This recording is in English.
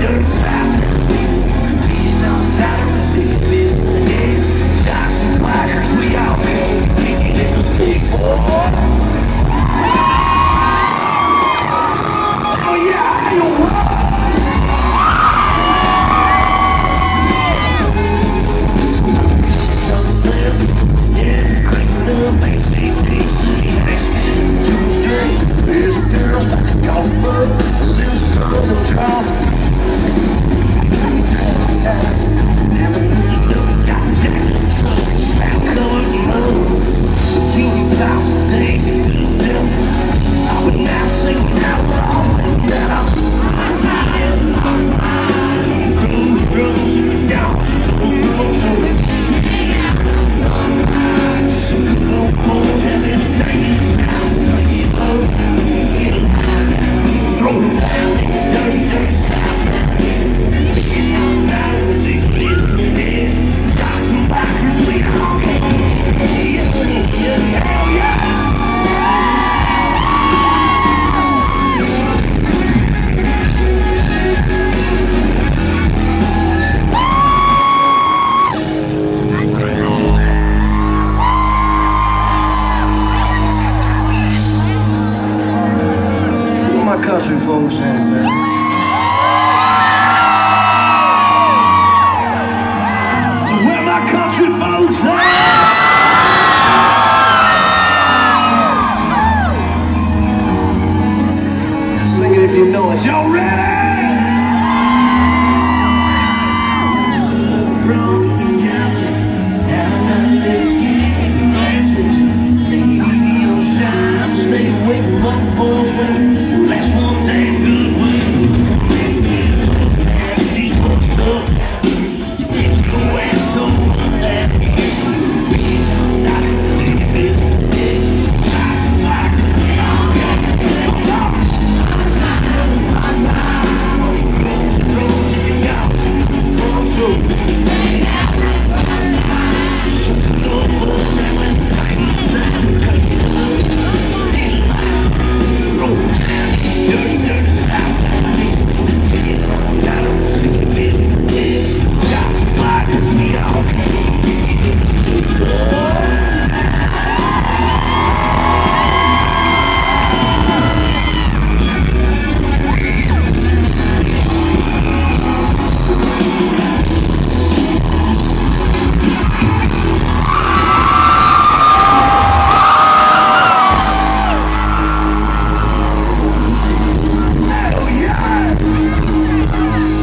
dirty south. Being on that business days, jocks and blackers, we all go. Kicking it was big boy. Oh yeah, you're right. There's a girl back in Gilbert, a little son of the draws. Never knew got the jacket, slap colored moon. Bikini tops, daisy to the devil. I would now sing out loud and now I'm on fire. Grows, down, country folks at, man? So where my country folks at? Sing it if you know it. Y'all ready?